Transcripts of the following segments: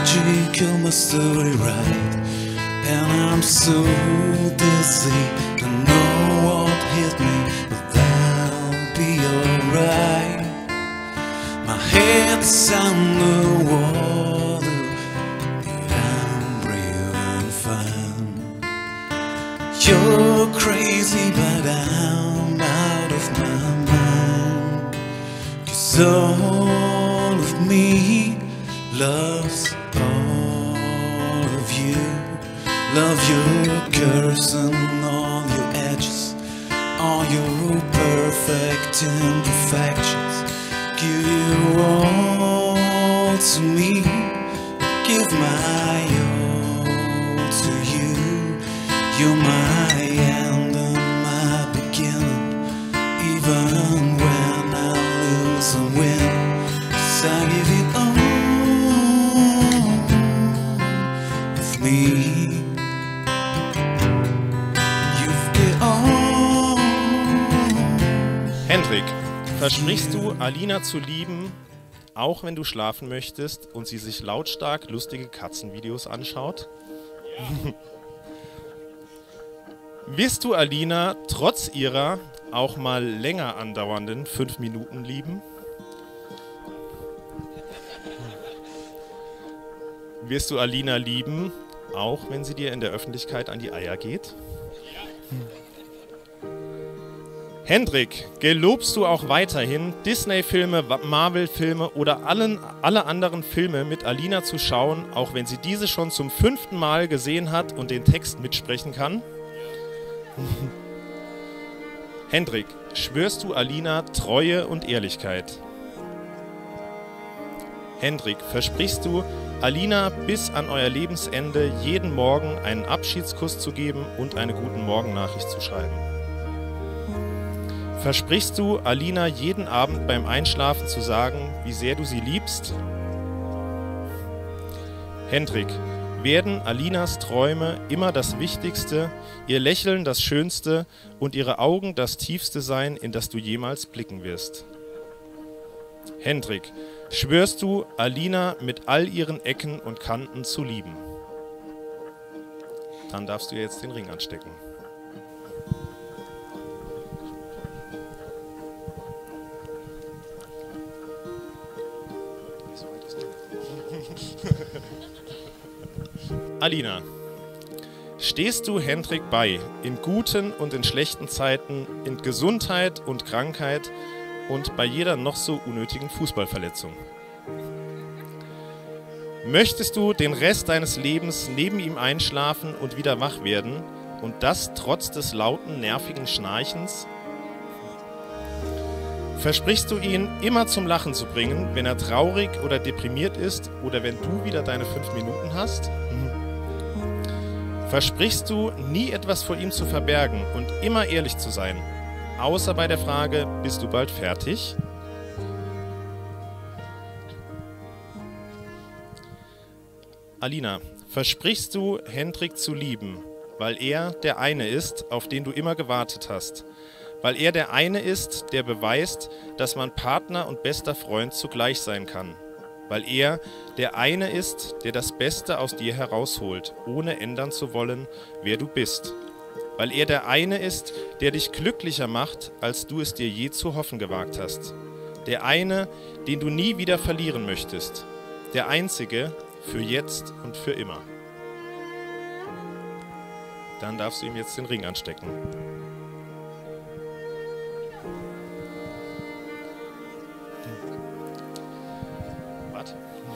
magical mystery ride, and I'm so dizzy. I know what hit me, but that'll be alright. My head's underwater, but I'm breathing fine. You're crazy, but I'm out of my mind. 'Cause all of me loves all of you. Love your curves and all your edges, all your perfect imperfections. Give you all to me, give my all to you. You're my end and my beginning, even when I lose and win. 'Cause I give you all of me. You've got all. Hendrik, versprichst du, Alina zu lieben, auch wenn du schlafen möchtest und sie sich lautstark lustige Katzenvideos anschaut? Ja. Wirst du Alina trotz ihrer auch mal länger andauernden 5 Minuten lieben? Wirst du Alina lieben, auch wenn sie dir in der Öffentlichkeit an die Eier geht? Hendrik, gelobst du auch weiterhin, Disney-Filme, Marvel-Filme oder alle anderen Filme mit Alina zu schauen, auch wenn sie diese schon zum 5. Mal gesehen hat und den Text mitsprechen kann? Hendrik, schwörst du Alina Treue und Ehrlichkeit? Hendrik, versprichst du, Alina bis an euer Lebensende jeden Morgen einen Abschiedskuss zu geben und eine Guten-Morgen-Nachricht zu schreiben? Versprichst du, Alina jeden Abend beim Einschlafen zu sagen, wie sehr du sie liebst? Hendrik, werden Alinas Träume immer das Wichtigste, ihr Lächeln das Schönste und ihre Augen das Tiefste sein, in das du jemals blicken wirst? Hendrik, schwörst du, Alina mit all ihren Ecken und Kanten zu lieben? Dann darfst du jetzt den Ring anstecken. Alina, stehst du Hendrik bei, in guten und in schlechten Zeiten, in Gesundheit und Krankheit und bei jeder noch so unnötigen Fußballverletzung? Möchtest du den Rest deines Lebens neben ihm einschlafen und wieder wach werden und das trotz des lauten, nervigen Schnarchens? Versprichst du ihn immer zum Lachen zu bringen, wenn er traurig oder deprimiert ist oder wenn du wieder deine 5 Minuten hast? Versprichst du, nie etwas vor ihm zu verbergen und immer ehrlich zu sein, außer bei der Frage, bist du bald fertig? Alina, versprichst du, Hendrik zu lieben, weil er der eine ist, auf den du immer gewartet hast? Weil er der eine ist, der beweist, dass man Partner und bester Freund zugleich sein kann? Weil er der eine ist, der das Beste aus dir herausholt, ohne ändern zu wollen, wer du bist? Weil er der eine ist, der dich glücklicher macht, als du es dir je zu hoffen gewagt hast? Der eine, den du nie wieder verlieren möchtest? Der einzige, für jetzt und für immer? Dann darfst du ihm jetzt den Ring anstecken. Warte.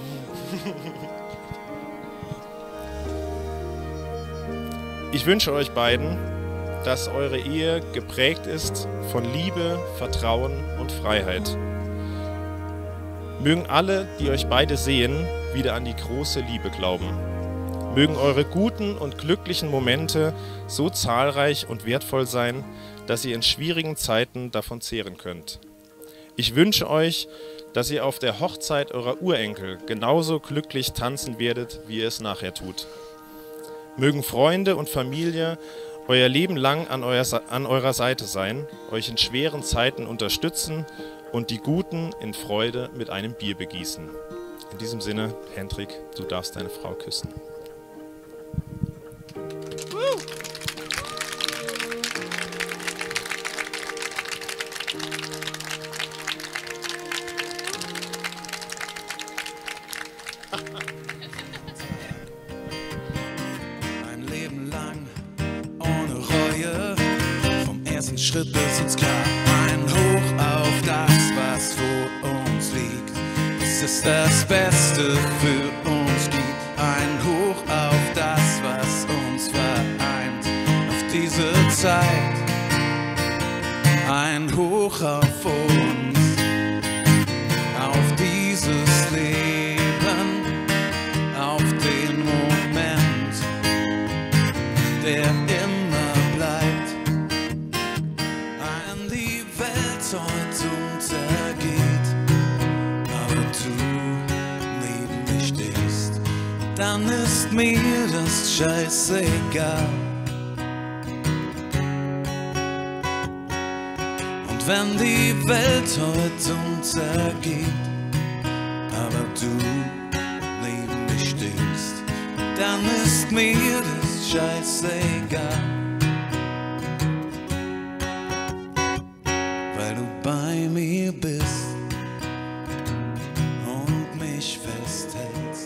Ich wünsche euch beiden, dass eure Ehe geprägt ist von Liebe, Vertrauen und Freiheit. Mögen alle, die euch beide sehen, wieder an die große Liebe glauben. Mögen eure guten und glücklichen Momente so zahlreich und wertvoll sein, dass ihr in schwierigen Zeiten davon zehren könnt. Ich wünsche euch, dass ihr auf der Hochzeit eurer Urenkel genauso glücklich tanzen werdet, wie ihr es nachher tut. Mögen Freunde und Familie euer Leben lang an eurer Seite sein, euch in schweren Zeiten unterstützen und die Guten in Freude mit einem Bier begießen. In diesem Sinne, Hendrik, du darfst deine Frau küssen. Ein Leben lang ohne Reue, vom ersten Schritt bis ins Grab. Ein Hoch auf das, was vor uns liegt. Es ist das Beste für uns gibt. Ein Hoch auf das, was uns vereint. Auf diese Zeit. Ein Hoch auf uns. Auf dieses Leben. Auf den Moment, der immer bleibt. An die Welt heute untergeht, aber du neben mir stehst, dann ist mir das scheißegal. Und wenn die Welt heute untergeht, aber du neben mir stehst, dann ist mir das scheißegal. Weil du bei mir bist und mich festhältst.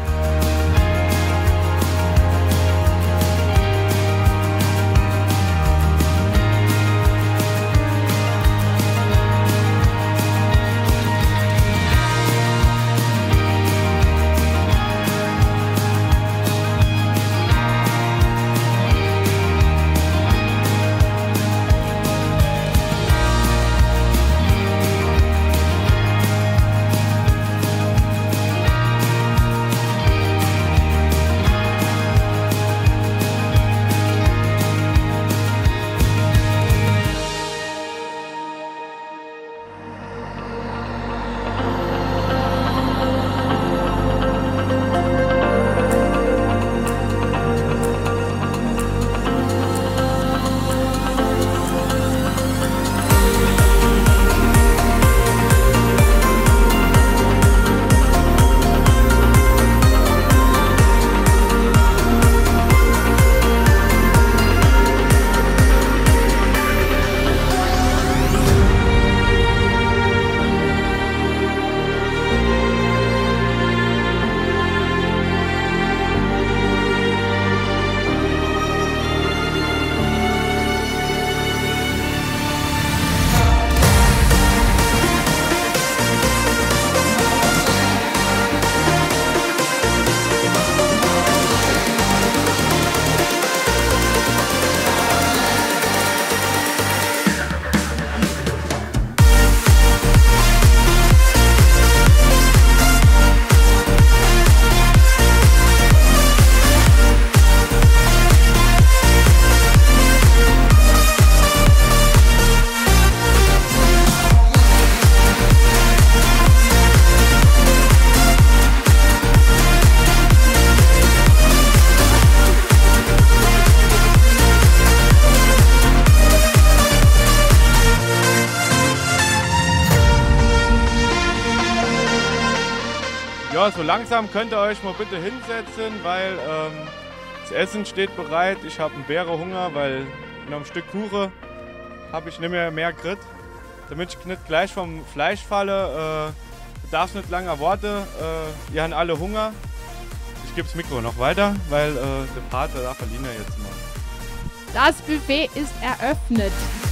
Ja, so langsam könnt ihr euch mal bitte hinsetzen, weil das Essen steht bereit. Ich habe einen Bärenhunger, weil nach einem Stück Kuchen habe ich nicht mehr gekriegt. Damit ich nicht gleich vom Fleisch falle, darf nicht lange warten. Ihr habt alle Hunger. Ich gebe das Mikro noch weiter, weil der Pater darf verlieren jetzt mal. Das Buffet ist eröffnet.